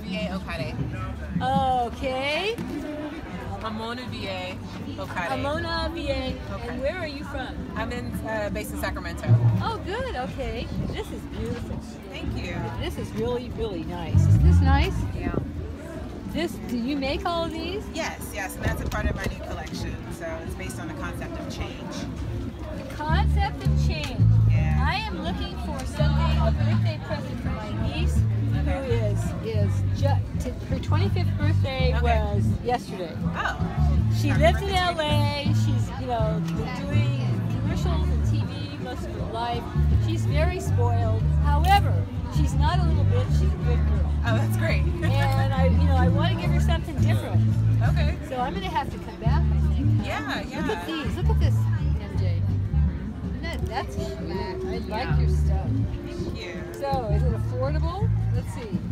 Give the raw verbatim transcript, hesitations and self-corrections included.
V A Okade. Okay. Amona V A Okade. Amona V A. Okay. And where are you from? I'm in uh, based in Sacramento. Oh, good. Okay. This is beautiful. Thank you. This is really, really nice. Is this nice? Yeah. This. Do you make all of these? Yes, yes, and that's a part of my new collection. So it's based on the concept of change. The concept of change. Yeah. I am looking for something, a birthday present for my niece, who is is just her twenty-fifth birthday Okay. was yesterday. Oh. She Happy lives in birthday. L A. She's, you know, been doing commercials and T V most of her life. She's very spoiled. However, she's not a little bitch. She's a good girl. Oh, that's great. And I, you know, I want to give her something different. Okay. So I'm going to have to come back, I think. Yeah, yeah. Look at these. Look at this, M J. Isn't that, that's cute. I like Yeah. your stuff. Thank you. So, is it affordable? Let's see.